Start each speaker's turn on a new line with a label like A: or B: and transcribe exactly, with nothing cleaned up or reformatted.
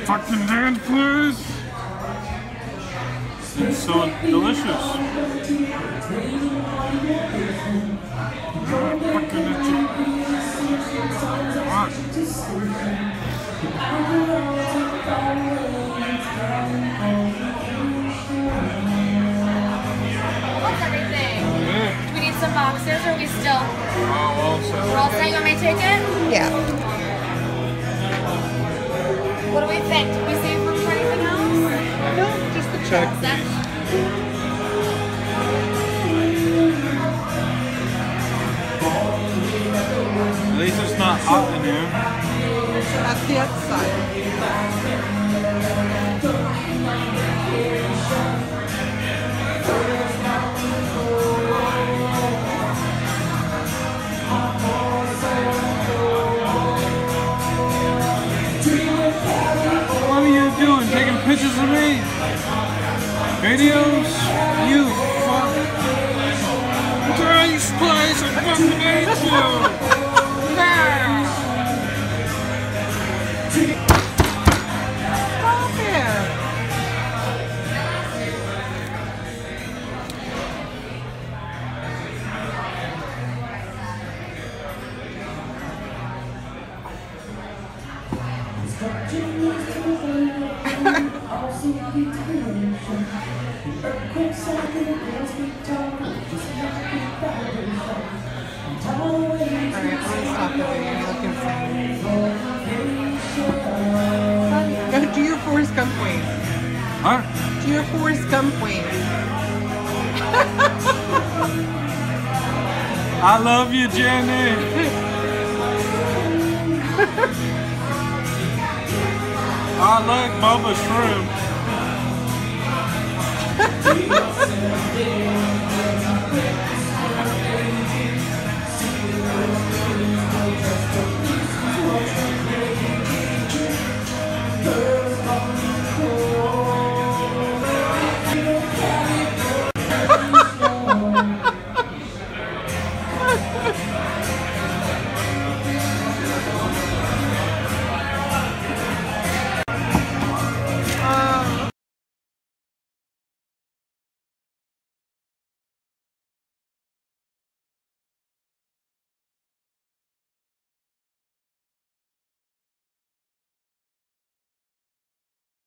A: fucking hand, please? It's so delicious. I'm fucking at you. Come on.
B: What's everything?
A: Yeah.
B: Do we need some boxes or are we still?
A: Oh, well, so
B: We're all set. You want me to take it?
C: Yeah.
B: What do we think? Did we save room for anything else?
C: No, just the check.
B: Set.
A: at least it's not hot in here.
C: That's the outside.
A: What are you doing? Taking pictures of me? Videos? You fuck. This place, I fucking hate you!
C: Stop it. Alright, I'm gonna stop the video. You look insane. Go do your Forrest Gump wave.
A: Huh?
C: Do your Forrest Gump wave.
A: I love you, Jenny! I like Bubba Shrimp.